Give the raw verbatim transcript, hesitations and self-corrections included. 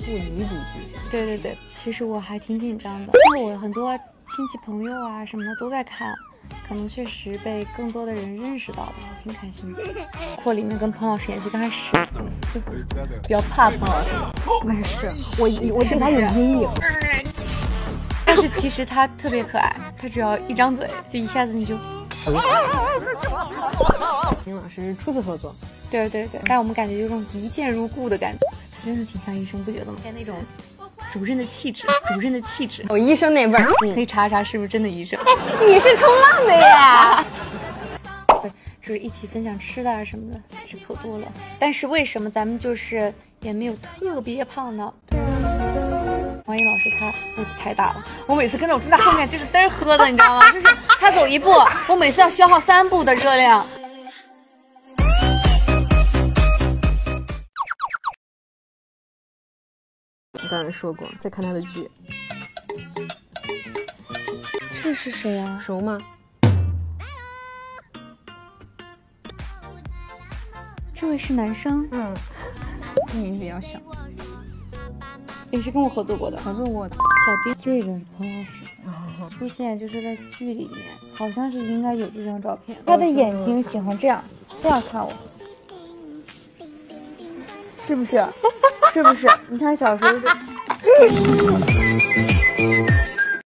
做女主角。 对对对，其实我还挺紧张的，因为我很多亲戚朋友啊什么的都在看，可能确实被更多的人认识到了，我挺开心的。包括里面跟彭老师演戏，刚开始就比较怕彭老师， 我也是，我我对他有阴影。 但是其实他特别可爱，他只要一张嘴，就一下子你就。 林老师初次合作， 对对对，但我们感觉有种一见如故的感觉，他真的挺像医生，不觉得吗？那种主任的气质，主任的气质， 有医生那味儿。 可以查查是不是真的医生。 你是冲浪的呀？ 对，就是一起分享吃的啊什么的，吃可多了。但是为什么咱们就是也没有特别胖呢？王一老师他肚子太大了，我每次跟着我在后面就是嘚儿喝的，你知道吗？就是他走一步，我每次要消耗三步的热量。 我刚才说过，在看他的剧。 这是谁呀、啊？ 熟吗？ 这位是男生， 嗯，年纪比较小， 也是跟我合作过的， 合作过的。 小丁，这个是彭老师。出现就是在剧里面，好像是应该有这张照片。他的眼睛喜欢这样，这样看我，是不是？是不是？你看小时候是。